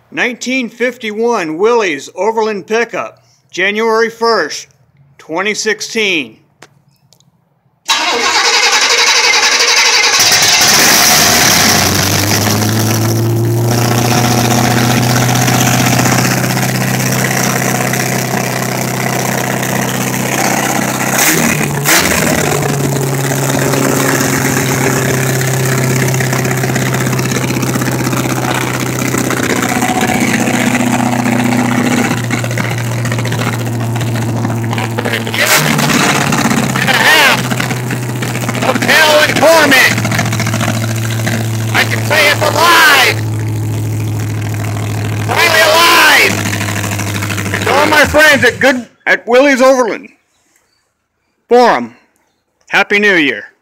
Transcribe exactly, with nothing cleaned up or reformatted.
nineteen fifty-one Willys Overland Pickup, January first, twenty sixteen. Torment! I can say it's alive! Finally alive! To all my friends at good at Willys Overland Forum, Happy New Year.